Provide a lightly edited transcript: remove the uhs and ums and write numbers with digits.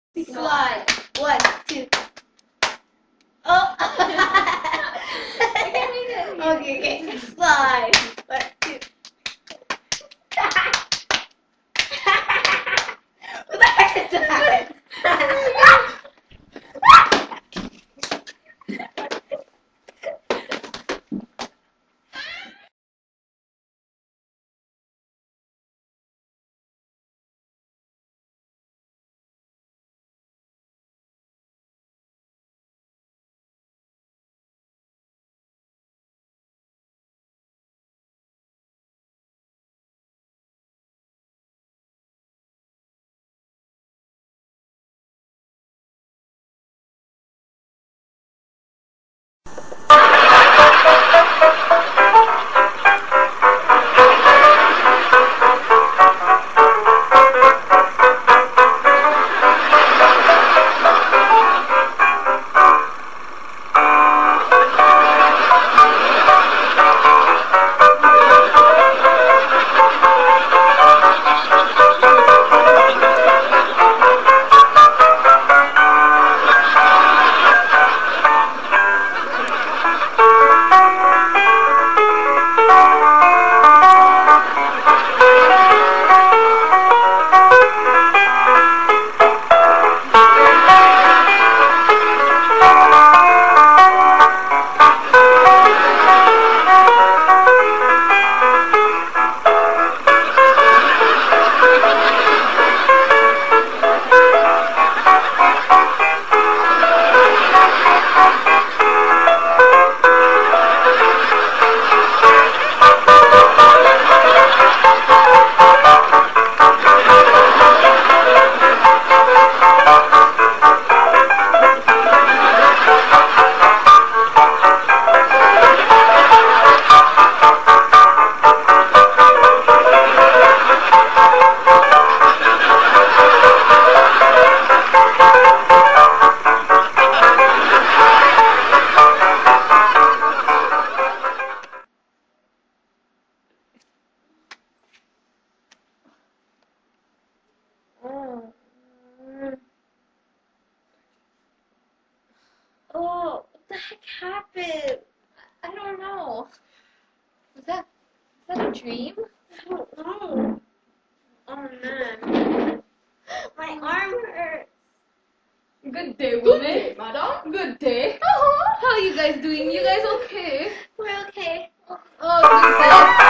Slide. 1, 2. Oh. Okay. Slide. 1, 2. What the heck is that? Oh, what the heck happened? I don't know. Was that a dream? I don't know. Oh man. My arm hurts. Good day, woman. Good day, madam. Good day. How are you guys doing? You guys okay? We're okay. Oh, good day.